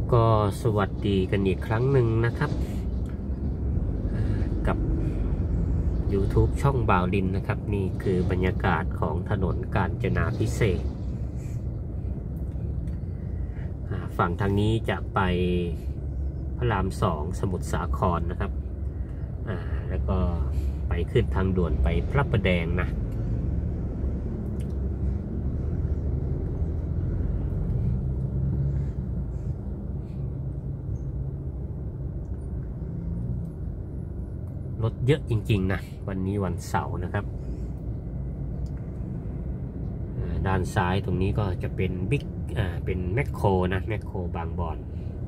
ก็สวัสดีกันอีกครั้งหนึ่งนะครับกับ YouTube ช่องบ่าวลินนะครับนี่คือบรรยากาศของถนนกาญจนาภิเษกฝั่งทางนี้จะไปพระราม2สมุทรสาครนะครับแล้วก็ไปขึ้นทางด่วนไปพระประแดงนะรถเยอะจริงๆนะวันนี้วันเสาร์นะครับด้านซ้ายตรงนี้ก็จะเป็นบิ๊กเป็นแมคโครนะแมคโครบางบอน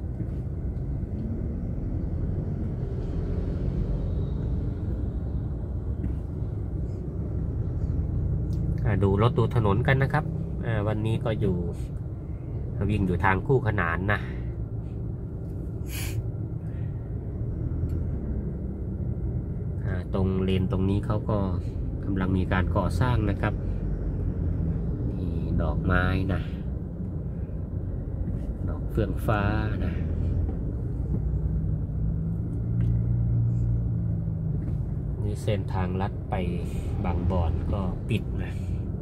ดูรถดูถนนกันนะครับวันนี้ก็วิ่งอยู่ทางคู่ขนานนะตรงเลนตรงนี้เขาก็กำลังมีการก่อสร้างนะครับนี่ดอกไม้นะดอกเฟื่องฟ้านะนี่เส้นทางลัดไปบางบ่อนก็ปิดนะ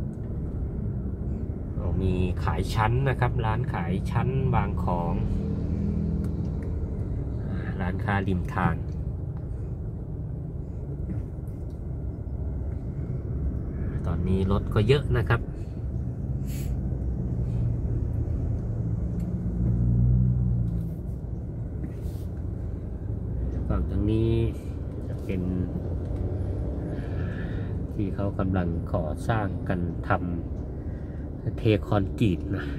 มีขายชั้นนะครับร้านขายชั้นวางของร้านค้าริมทางตอนนี้รถก็เยอะนะครับฝั่งทางนี้จะเป็นที่เขากำลังก่อสร้างกันทำเทคอนกรีตนะ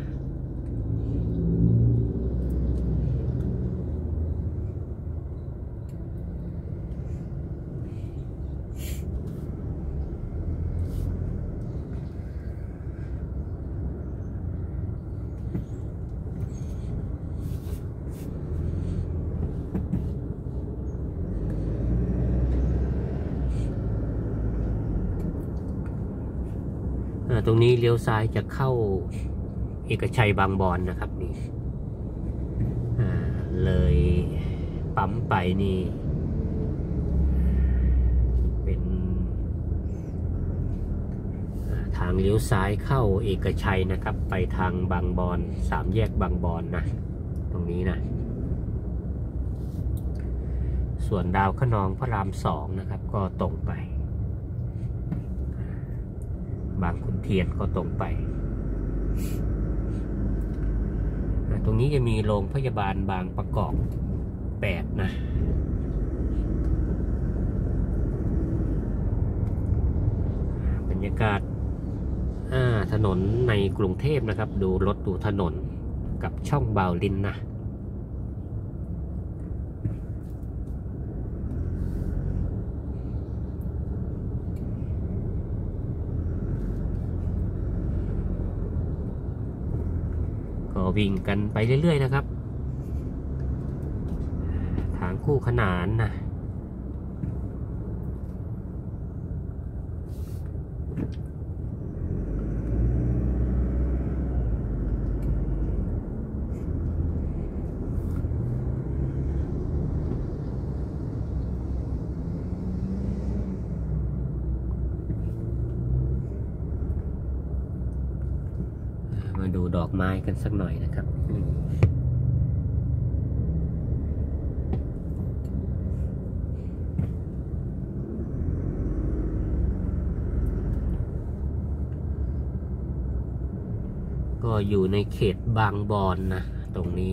ตรงนี้เลี้ยวซ้ายจะเข้าเอกชัยบางบอนนะครับนี่เลยปั๊มไปนี่เป็นทางเลี้ยวซ้ายเข้าเอกชัยนะครับไปทางบางบอน3 แยกบางบอนนะตรงนี้นะส่วนดาวคะนองพระราม2นะครับก็ตรงไปบางขุนเทียนก็ตรงไปตรงนี้จะมีโรงพยาบาลบางประกอบ8นะบรรยากาศถนนในกรุงเทพนะครับดูรถดูถนนกับช่องบ่าวลินนะวิ่งกันไปเรื่อยๆนะครับทางคู่ขนานนะมาดูดอกไม้กันสักหน่อยนะครับก็อยู่ในเขตบางบอนนะตรงนี้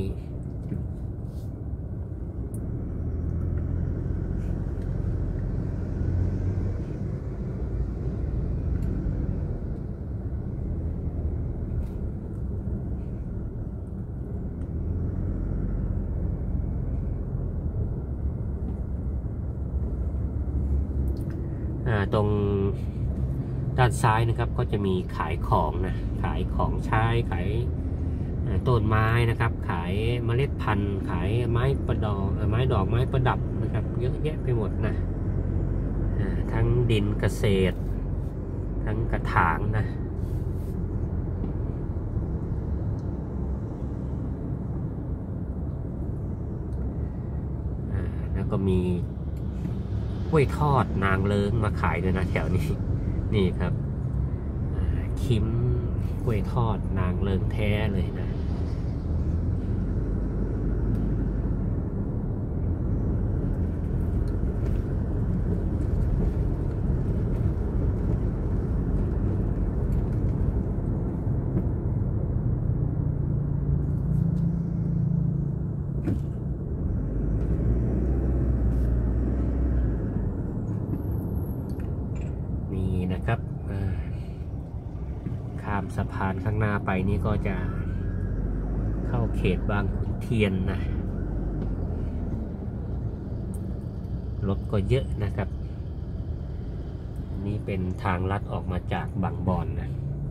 ตรงด้านซ้ายนะครับก็จะมีขายของนะขายของใช้ขายต้นไม้นะครับขายเมล็ดพันธุ์ขายไม้ประดอกไม้ดอกไม้ประดับนะครับเยอะแยะไปหมดนะทั้งดินเกษตรทั้งกระถางนะ อแล้วก็มีกล้วยทอดนางเลิ้งมาขายด้วยนะแถวนี้นี่ครับคิมกล้วยทอดนางเลิ้งแท้เลยนะนะครับข้ามสะพานข้างหน้าไปนี่ก็จะเข้าเขตบางขุนเทียนนะรถก็เยอะนะครับนี่เป็นทางลัดออกมาจากบางบอนนะ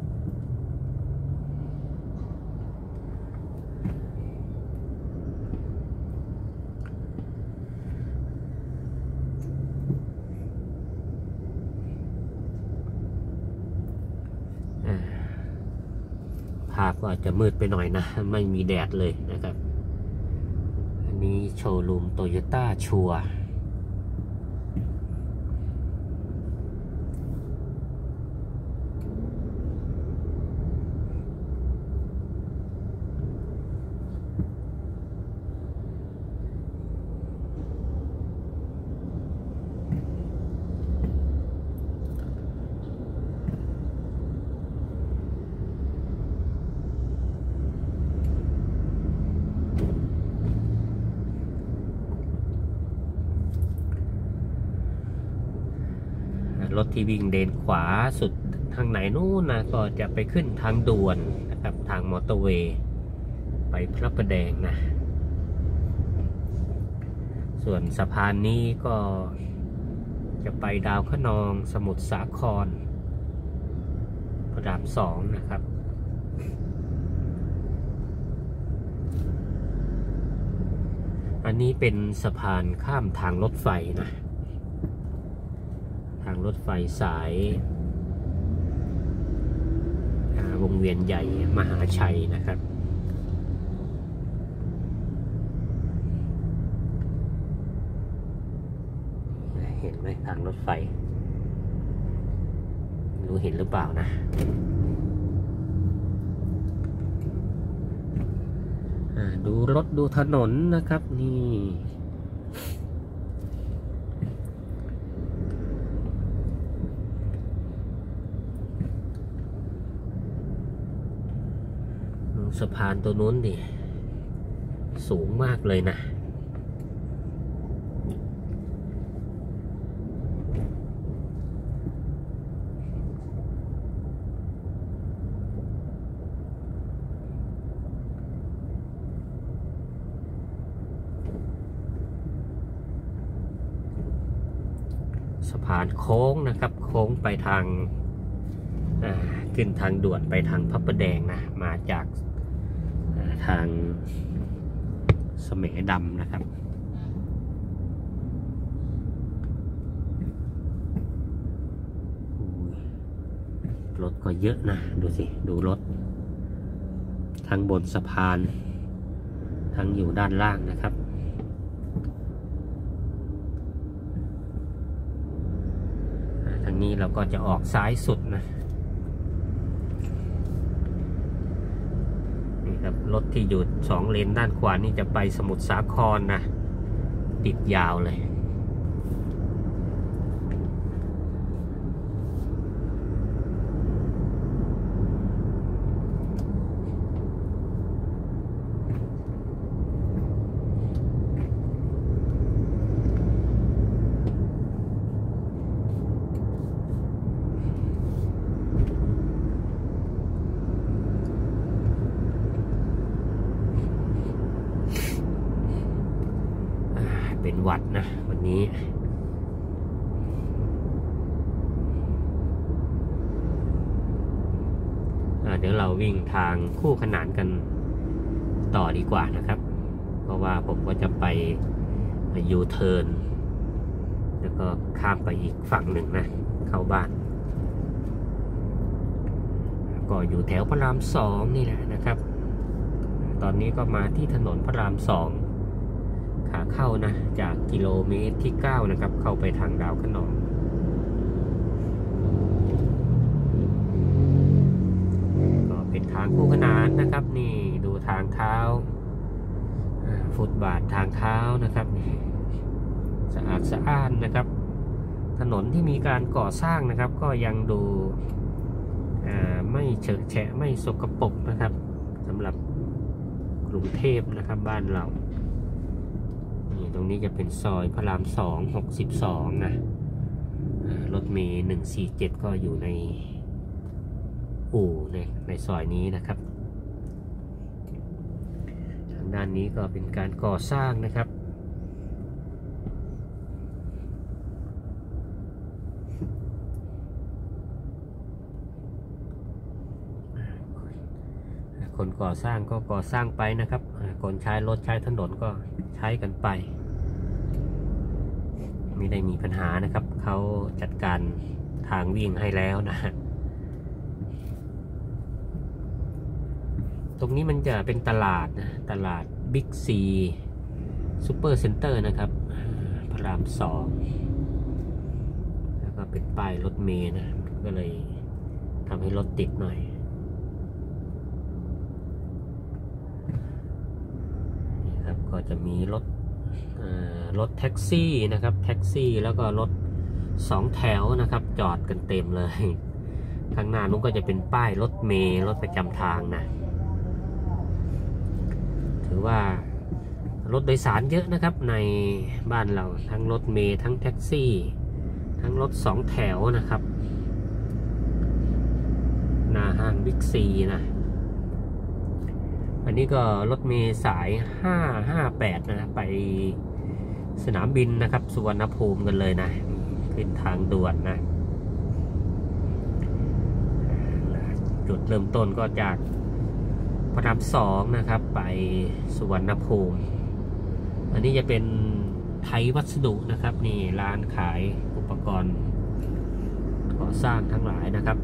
ภาพก็อาจจะมืดไปหน่อยนะไม่มีแดดเลยนะครับอันนี้โชว์รูมโตโยต้าชัวร์รถที่วิ่งเลนขวาสุดทางไหนนู้นนะก็จะไปขึ้นทางด่วนนะครับทางมอเตอร์เวย์ไปพระประแดงนะส่วนสะพานนี้ก็จะไปดาวคะนองสมุทรสาครพระราม2นะครับอันนี้เป็นสะพานข้ามทางรถไฟนะทางรถไฟสายวงเวียนใหญ่มหาชัยนะครับเห็นไหมทางรถไฟรู้เห็นหรือเปล่านะดูรถดูถนนนะครับนี่สะพานตัวนู้นดิสูงมากเลยนะสะพานโค้งนะครับโค้งไปทางขึ้นทางด่วนไปทางพระประแดงนะมาจากทางเสมดำนะครับรถก็เยอะนะดูสิดูรถทั้งบนสะพานทั้งอยู่ด้านล่างนะครับทางนี้เราก็จะออกซ้ายสุดนะรถที่อยู่2เลนด้านขวานี่จะไปสมุทรสาครนะติดยาวเลยเป็นหวัดนะวันนี้เดี๋ยวเราวิ่งทางคู่ขนานกันต่อดีกว่านะครับเพราะว่าผมก็จะไปยูเทิร์นแล้วก็ข้ามไปอีกฝั่งหนึ่งนะเข้าบ้านก็อยู่แถวพระราม2นี่แหละนะครับตอนนี้ก็มาที่ถนนพระราม2ขขาเข้านะจากกิโลเมตรที่9นะครับเข้าไปทางดาวขนองก็เป็นทางคู่ขนานนะครับนี่ดูทางเท้าฟุตบาททางเท้านะครับนี่สะอาดสะอ้านนะครับถนนที่มีการก่อสร้างนะครับก็ยังดูไม่เฉอะแฉะไม่สกปรกนะครับสำหรับกรุงเทพนะครับบ้านเรานี่ตรงนี้จะเป็นซอยพระราม2 62นะรถเมล์147ก็อยู่ในอู่ในซอยนี้นะครับทางด้านนี้ก็เป็นการก่อสร้างนะครับคนก่อสร้างก็ก่อสร้างไปนะครับคนใช้รถใช้ถนนก็ใช้กันไปไม่ได้มีปัญหานะครับเขาจัดการทางวิ่งให้แล้วนะตรงนี้มันจะเป็นตลาดนะตลาดบิ๊กซีซูเปอร์เซ็นเตอร์นะครับพระราม2แล้วก็เป็นป้ายรถเมล์นะก็เลยทำให้รถติดหน่อยก็จะมีรถแท็กซี่นะครับแท็กซี่แล้วก็รถ2แถวนะครับจอดกันเต็มเลยข้างหน้านู้นก็จะเป็นป้ายรถเมล์รถประจำทางนะถือว่ารถโดยสารเยอะนะครับในบ้านเราทั้งรถเมล์ทั้งแท็กซี่ทั้งรถ2แถวนะครับหน้าห้างบิ๊กซีนะอันนี้ก็รถเมล์สาย558นะไปสนามบินนะครับสุวรรณภูมิกันเลยนะขึ้นทางด่วนนะจุดเริ่มต้นก็จากพระราม2นะครับไปสุวรรณภูมิอันนี้จะเป็นไทยวัสดุนะครับนี่ร้านขายอุปกรณ์ก่อสร้างทั้งหลายนะครับ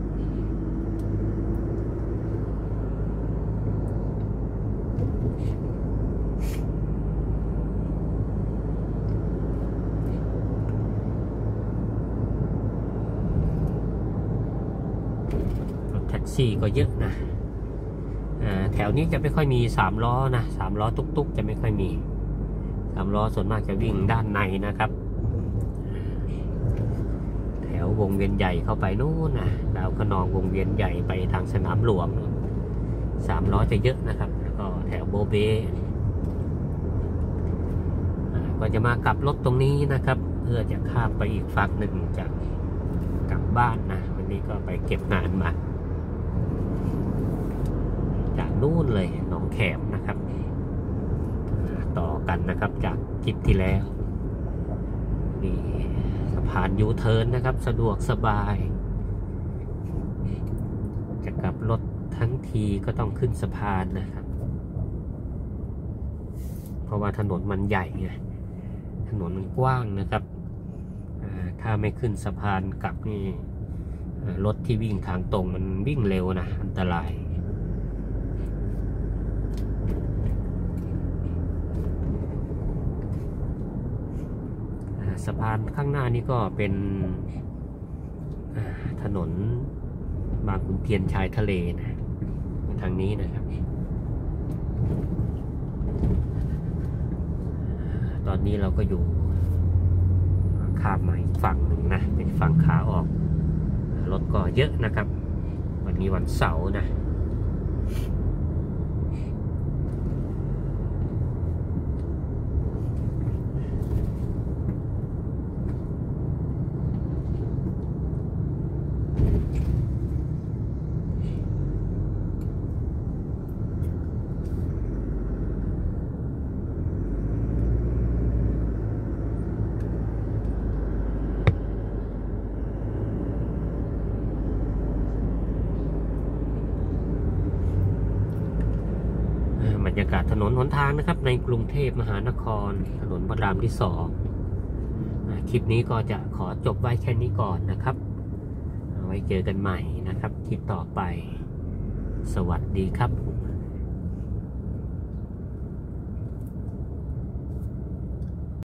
แท็กซี่ก็เยอะนะแถวนี้จะไม่ค่อยมี3ล้อนะ3ล้อตุ๊กๆจะไม่ค่อยมี3ล้อส่วนมากจะวิ่งด้านในนะครับแถววงเวียนใหญ่เข้าไปนู่นนะดาวขนองวงเวียนใหญ่ไปทางสนามหลวง3ล้อจะเยอะนะครับแล้วก็แถวโบเบก็จะมากลับรถตรงนี้นะครับเพื่อจะข้ามไปอีกฝั่งหนึ่งจะกลับบ้านนะวันนี้ก็ไปเก็บงานมาจากนู่นเลยหนองแขมนะครับต่อกันนะครับจากคลิปที่แล้วนี่สะพานยูเทิร์นนะครับสะดวกสบายจะกลับรถทั้งทีก็ต้องขึ้นสะพานนะครับเพราะว่าถนนมันใหญ่ไงถนนมันกว้างนะครับถ้าไม่ขึ้นสะพานกลับนี่รถที่วิ่งทางตรงมันวิ่งเร็วนะอันตรายสะพานข้างหน้านี้ก็เป็นถนนบางขุนเทียนชายทะเลนะทางนี้นะครับตอนนี้เราก็อยู่ข้ามมาอีกฝั่งหนึ่งนะเป็นฝั่งขาออกรถก็เยอะนะครับวันนี้วันเสาร์นะบรรยากาศถนนหนทางนะครับในกรุงเทพมหานครถนนพระรามที่2คลิปนี้ก็จะขอจบไว้แค่นี้ก่อนนะครับไว้เจอกันใหม่นะครับคลิปต่อไปสวัสดีครับ